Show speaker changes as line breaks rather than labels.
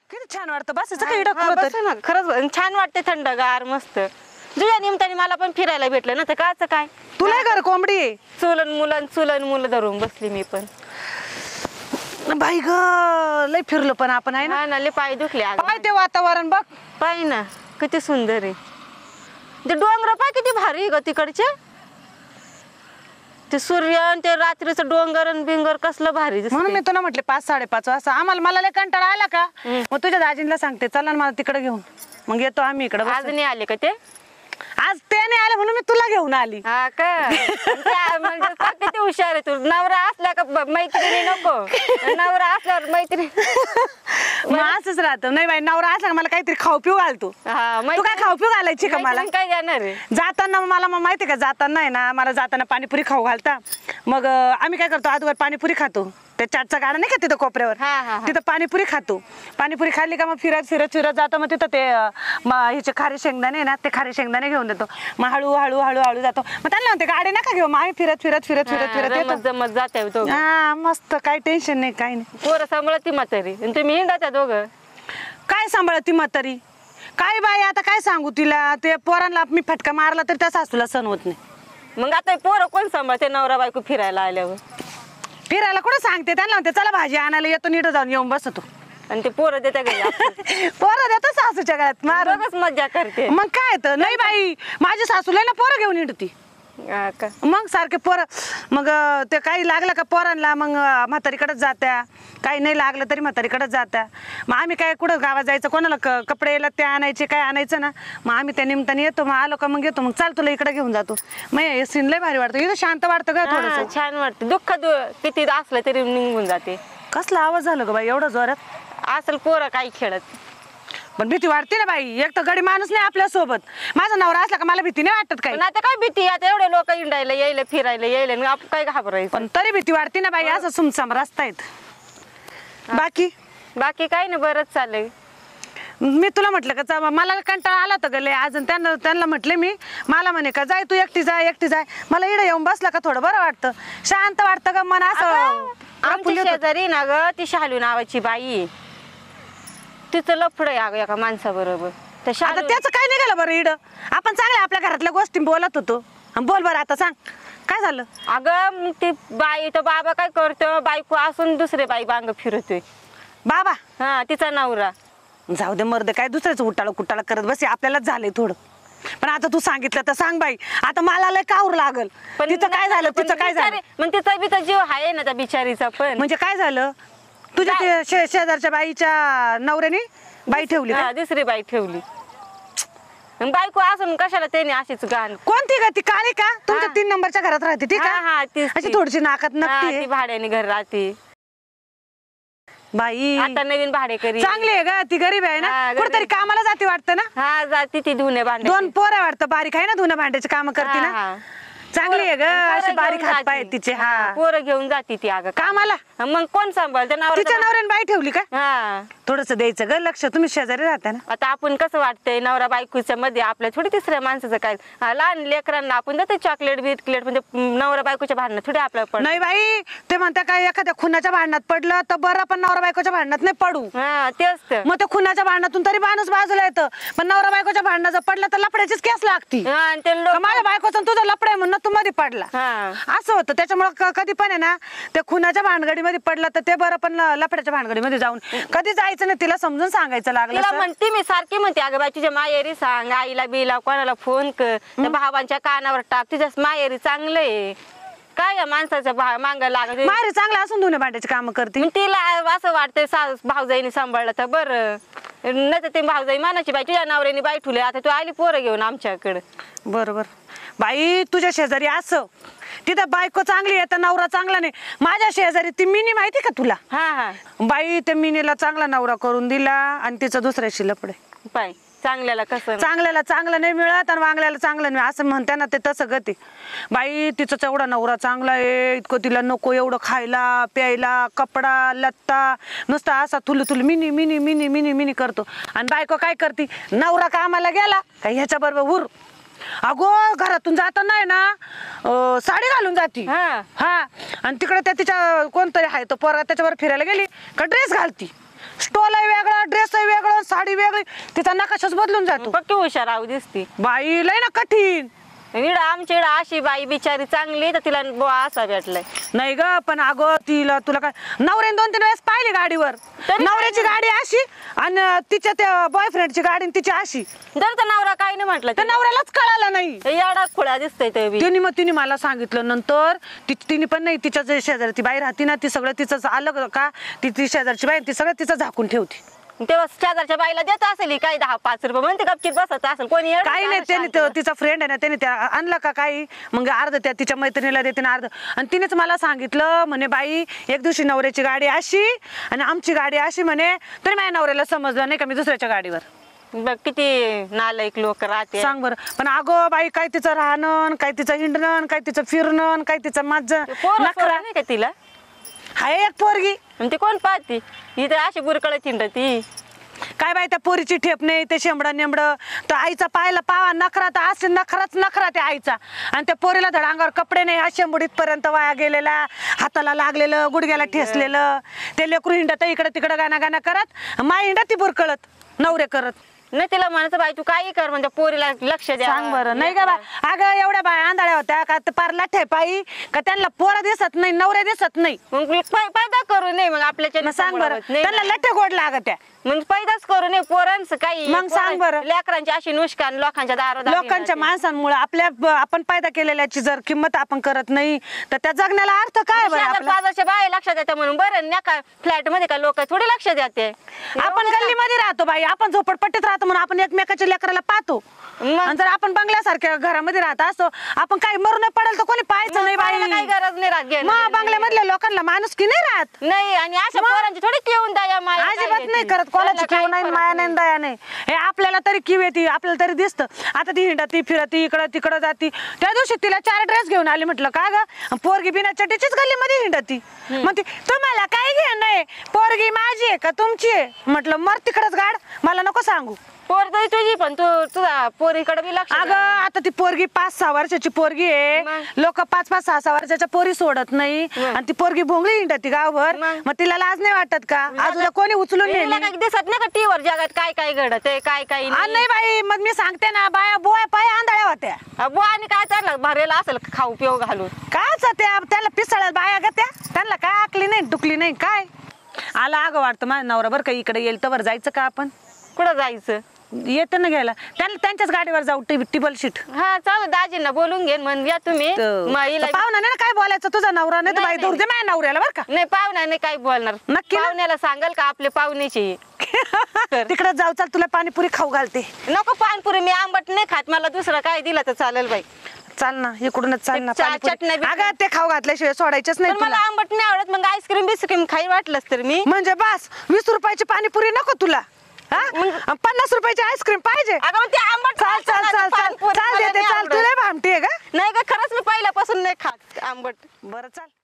किती छान वाटतं बसायचं काही डोकं
ना खरंच छान वाटते थंडगार मस्त तुझ्या निमित्ताने मला पण फिरायला भेटलं ना तर काच काय
तुला घर कोंबडी आहे
चुलन मुलं धरून बसली मी पण
बाई ग लय फिरलो पण आपण आहे ना
लय पाय दुखले
पाय ते वातावरण बघ
पाय ना किती सुंदर आहे ते डोंगर पाय किती भारी आहे ग तिकडचे ते सूर्य आणि ते रात्रीचं डोंगर बिंगर कसलं भारी
म्हणून मी तुला म्हटले 5-5:30 वाजता आम्हाला मला लय कंटाळा आला का मग तुझ्या दाजींना सांगते चला ना मला तिकडे घेऊन मग येतो आम्ही इकडे
आज नाही आले का ते
आज ते नाही आले म्हणून मी तुला घेऊन आली
हा का म्हणजे किती हुशार आहे तू नवरा असला का मैत्रिणी नको नवरा असल्यावर मैत्रिणी
मग असंच राहतं नाही बाई नवरा असला मला काहीतरी खाऊ पिऊ घालतो तू काय खाऊ पिऊ घालायची का मला
काय जाणार आहे
जाताना मला मग माहिती का जाताना आहे ना मला जाताना पाणीपुरी खाऊ घालता मग आम्ही काय करतो आजवर पाणीपुरी खातो ते चाटचा गाडा नाही का तिथं कोपऱ्यावर तिथं पाणीपुरी खातो पाणीपुरी खाल्ली का मग फिरत जातो मग तिथं ते हिचे खारे शेंगदाणे ना ते खारे शेंगदाणे घेऊन देतो मग हळू जातो मग त्यांना म्हणते गाडी नका घेऊ मग आम्ही फिरत
जमत जाते
हा मस्त काही टेन्शन नाही काही नाही
पोरं सांभाळत ती म्हातारी तुम्ही हिंडाच्या दोघं
काय सांभाळत ती म्हातारी काय बाई आता काय सांगू तिला ते पोरांना मी फटका मारला तर त्या सासूला सण होत नाही
मग आता पोरं कोण सांभाळते नवरा बायको फिरायला आल्यावर
फिरायला कुठं सांगते त्यांना म्हणते चला भाजी आणायला येतो नीट जाऊन येऊन बसतो
आणि ते पोरं देत्या घरी
पोरं देतो सासूच्या गळ्यात
मारच मज्जा करते
मग काय तर नाही बाई माझी सासूला ना पोरं घेऊन येते मग सारखे पोरं मग ते काही लागलं का पोरांना मग म्हातारीकडेच जात्या काही नाही लागलं तरी म्हातारीकडेच जात्या मग आम्ही काय कुठं गावात जायचं कोणाला कपडे ते आणायचे काय आणायचं ना मग आम्ही त्या निमित्ताने येतो मग आलो का मग येतो मग चाल तुला इकडे घेऊन जातो मग हे सीन लय भारी वाटतं इथं शांत वाटतं का थोडं
छान वाटतं दुःख किती असलं तरी निघून जाते
कसला आवाज झाला ग बाई एवढं जोरात
असेल पोरं काही खेळत
पण भीती वाटते ना बाई एक तर गडी माणूस नाही आपल्या सोबत माझा नवरा असला का मला भीती नाही वाटत काही
आता काय भीती आता एवढे लोक हिंडायला यायला फिरायला यायला आपण काय घाबरायचं
पण तरी भीती वाटते ना बाई असं सुमसाम रस्ता आहेत
बाकी काय ना बरंच चाललंय
मी तुला म्हटलं का मला कंटाळा आला तर गले अजून त्यांना म्हटले मी मला म्हणे का जाय तू एकटी जाय मला इकडे येऊन बसला का थोडं बरं वाटतं शांत वाटतं का मन असं
शेजारी ना ग ती शालू नावाची बाई तिचं लफड आहे एका माणसाबरोबर
आता त्याचं काय निघालं बरं इड आपण चांगलं आपल्या घरातल्या गोष्टी बोलत होतो बोल बरं आता सांग काय झालं
अगं ती बाई तर बाबा काय करतो बायको असून दुसरे बाई बांग फिरतोय
बाबा
हा तिचा नवरा
जाऊ दे मर्द काय दुसऱ्याच उटाळा कुटाळा करत बस आपल्यालाच झालंय थोडं पण आता तू सांगितलं तर सांग बाई आता मला लय काऊर लागल पण तिचं काय झालं
मग तिचा बी तर जीव आहे ना त्या बिचारीचा पण
म्हणजे काय झालं तुझ्या शेजारच्या बाईच्या नवऱ्याने बाई ठेवली
दुसरी बाई ठेवली बायको असून कशाला त्याने अशीच गाण
कोणती ग ती काळी का तुमच्या 3 नंबरच्या घरात राहते ती का अशी थोडीशी नाकात नक्की
भाड्याने घर राहते
बाई
आता नवीन भाडेकरी
चांगली आहे ग ती गरीब आहे ना कुठेतरी कामाला जाते वाटतं ना
हा जाते ती धुणे भांडे
2 पोरं वाटतं बारीक आहे ना धुणे भांड्याचे काम करते ना चांगली आहे ग अशी बारीक हात पाय तिचे
पोरं घेऊन जाते ती अगं
कामाला
मग कोण सांभाळतं
तिच्या नवऱ्याने बाई ठेवली का
हा
थोडस द्यायचं ग लक्ष तुम्ही शेजारी राहता ना
आता आपण कसं वाटतंय नवरा बायकोच्या मध्ये आपल्या थोडी तिसऱ्या माणसाचं काय लहान लेकरांना आपण जाते चॉकलेट बिस्किट म्हणजे नवरा बायकोच्या भांडणात थोडी आपल्याला
नाही बाई ते म्हणता काय एखाद्या खुनाच्या भांडणात पडलं तर बरं पण नवरा बायकोच्या भांडणात नाही पडू
तेच
मग त्या खुनाच्या भांडणातून तरी माणूस बाजूला येतं पण नवरा बायकोच्या भांडणात जर पडलं तर लपड्याचीच केस लागती माझ्या बायकोचं तुझं लपड आहे म्हणून तू मध्ये पडला असं होतं त्याच्यामुळे कधी पण आहे ना त्या खुनाच्या भानगडीमध्ये पडलं तर ते बरं पण लफड्याच्या भानगडीमध्ये जाऊन कधी जायचं नाही तिला समजून सांगायचं लागलं
म्हणते मी सारखी म्हणते अगं बाई तुझ्या माहेरी सांग आईला बिला कोणाला फोन कर त्या भावांच्या कानावर टाक तुझ्या माहेरी चांगलंय काय या माणसाचं मांगा लागत
माहेरी चांगलं असून धुणे भांड्याची कामं करते
तिला असं वाटतंय भाऊजाईने सांभाळलं तर बरं नाही तर ते भाऊजाई मानाची बाई तुझ्या नवऱ्याने बाई ठुले आता तू आली पोरं घेऊन आमच्याकडे
बरोबर बाई तुझ्या शेजारी असं तिथं बायको चांगली आहे तर नवरा चांगला नाही माझ्या शेजारी ती मिनी माहिती का तुला बाई त्या मिनीला चांगला नवरा करून दिला आणि तिचं दुसऱ्याशी लपडे
बाई चांगल्याला कसं
चांगल्याला चांगलं नाही मिळत आणि वांगल्याला चांगलं नाही असं म्हणते ना ते तसं गती बाई तिचं तेवढा नवरा चांगला आहे इतकं तिला नको एवढं खायला प्यायला कपडा लत्ता नुसता असा थुलू थुलू मिनी मिनी मिनी मिनी मिनी करतो आणि बायको काय करते नवरा कामाला गेला का ह्याच्या बरोबर हुर अगो घरातून जाताना आहे ना साडी घालून जाती आणि तिकडे त्या तिच्या कोणतरी आहे तो पोरगा त्याच्यावर फिरायला गेली का ड्रेस घालती स्टोल वेगळं, ड्रेस वेगळं, साडी वेगळी, तिचा नकाशाच बदलून जातो.
पक्की हुशार आऊ दिसती.
बाई लय ना कठीण.
इडं आमच्या इडं अशी बाई बिचारी चांगली तर तिला बुवा असा भेटलाय.
नाही ग, पण अगं तुला काय नवऱ्याने 2-3 वेळेस पाहिली गाडीवर.
तरी
नवऱ्याची
काय
गाडी अशी आणि तिच्या त्या बॉयफ्रेंडची गाडी आणि तिची अशी.
जर तर नवरा काय नाही म्हटलं
तर नवऱ्यालाच कळालं नाही.
याडा खुळा दिसतोय ते बी.
तिने मला सांगितलं नंतर. तिने पण नाही, तिच्या जे शेजारी ती बाई राहते ना, ती सगळं तिचं आलं का, ती शेजारची बाई ती सगळं तिचं झाकून ठेवते.
तेव्हा शेजारच्या बाईला देत असेल काही 10-5 रुपये म्हणते गपचीत बसत असेल कोणी येडं
काही नाही,
का
त्याने
शांत?
तिचा फ्रेंड आहे ना, त्याने त्या आणलं का काही, मग अर्ध त्या तिच्या मैत्रिणीला देते ना अर्ध. आणि तिनेच मला सांगितलं म्हणे बाई एक दिवशी नवऱ्याची गाडी अशी आणि आमची गाडी अशी म्हणे. तरी माझ्या नवऱ्याला समजलं नाही का मी दुसऱ्याच्या गाडीवर.
बघ किती नालायक लोक राहते.
सांग बरं. पण अगो बाई काय तिचं राहणं, काय तिचं हिंडणं, काय तिचं फिरणं, काय तिचं माझं नखरा.
नाही का तिला
हाय एक पोरगी.
आणि ती कोण पाहती इथे अशी बुरकळत हिंडती.
काय बाई त्या पोरीची ठेप नाही, ते शेंबडं नेमडं. तर आईचा पाहायला पावा नखरा, तर असे नखरा त्या आईचा. आणि त्या पोरीला धड अंगावर कपडे नाही, हा शेंबुडीत पर्यंत वाया गेलेला, हाताला लागलेलं, गुडघ्याला ठेसलेलं. ते लेकरू हिंडत इकडे तिकडे गाणं करत, माय हिंडत ती बुरकळत नवरे करत.
नाही तिला म्हणायचं बाई तू काही कर म्हणजे पोरीला लक्ष द्या.
सांग बरं. नाही का बा, अगं एवढ्या बाय आंधळ्या होत्या का पार लाठे पायी का, त्यांना पोरं दिसत नाही, नवरे दिसत नाही.
मग पैदा करू नये मग आपल्याच्या.
सांग बरं, त्यांना लठे गोड लागत.
मग पैदाच करू नये पोरांचं काही.
मग सांग बरं.
लेकरांची अशी नुष्कान लोकांच्या दारात
लोकांच्या माणसांमुळे आपण पैदा केलेल्याची जर किंमत आपण करत नाही तर त्या जगण्याला अर्थ काय बरं आपला?
बाजारच्या बाय लक्षात येते म्हणून बरं नाही का फ्लॅट मध्ये काय लोक थोडी लक्ष देते.
आपण गल्लीमध्ये राहतो बाई, आपण झोपडपट्टीत राहतो म्हणून आपण एकमेकाच्या लेकराला पाहतो. आणि जर आपण बंगल्यासारख्या घरामध्ये राहत असतो, आपण काही मरून पडेल तर कोणी पाहायचं नाही बाई.
काही गरज नाही राहत.
मग बंगल्यामधल्या लोकांना माणूस की नाही राहत
नाही. आणि अशा पोरांची थोडी किवून दया माया
अजिबात नाही करत. कोणाची किव नाही, माया नाही, दया नाही. हे आपल्याला तरी किव येते, आपल्याला तरी दिसतं. आता ती हिंडती फिरती इकडं तिकडं जाती. त्या दिवशी तिला 4 ड्रेस घेऊन आली. म्हटलं का ग, पोरगी बिना चटीचीच गल्लीमध्ये हिंडती. मग ती तुम्हाला काय घेणं आहे, पोरगी माझी आहे का तुमची आहे? म्हटलं मर तिकडच गाड, मला नको सांगू.
पोर तरी तुझी पण तू तुझा पोरीकडे बी लक्ष
अगं आता ती पोरगी 5-6 वर्षाची पोरगी आहे. लोक 5-5, 6-6 वर्षाच्या पोरी सोडत नाही. आणि ती पोरगी भोंगळी हिंडती गावभर. मग तिला लाज नाही वाटत का? अजून कोणी उचलून नेली
दिसत नाही का टीव्हीवर जगात काय काय घडत आहे काय काय
नाही बाई. मग मी सांगते ना, बाया बोया पाय आंधळ्या होत्या.
बुवा आणि काय चाललं भरेला असेल खाऊ पिऊ घालून.
काच त्याला पिसळ्या बाया ग त्या, त्यांना काय आकली नाही डुकली नाही काय. आला अगं वाटतं माझ्या नवरा बरं का इकडे येईल तर जायचं का आपण?
कुठं जायचं?
येतं ना घ्यायला त्यांना, त्यांच्याच गाडीवर जाऊ. Triple seat.
हा चालू दाजींना बोलून घेन म्हण या तुम्ही.
पाहुणा नाही ना काय बोलायचं, तुझा नवरा नाही तर बाई धरू दे माझ्या नवऱ्याला बरं का.
नाही पाहुणा नाही काय बोलणार.
नक्की
पाहुण्याला सांगाल का आपले पाहुण्याची
तिकडे जाऊ. चाल तुला पाणीपुरी खाऊ घालते.
नको पानपुरी, मी आंबट नाही खात. मला दुसरं काय दिलं तर चालेल बाई.
चाल ना इकडूनच चाल ना.
चटण्या
अगं ते खाऊ घातल्याशिवाय सोडायचंच नाही.
मला आंबट नाही आवडत. मग आईस्क्रीम बिस्क्रीम खाई वाटलंच तर मी.
म्हणजे बस 20 रुपयाची पाणीपुरी नको तुला, 50 रुपयाची आईस्क्रीम पाहिजे.
अगं मग ते आंबट
चाल चाल चाल चाल चाल देते. चाल तुला भामटी आहे का?
नाही का खरंच मी पहिल्यापासून नाही खात आंबट.
बरं चाल.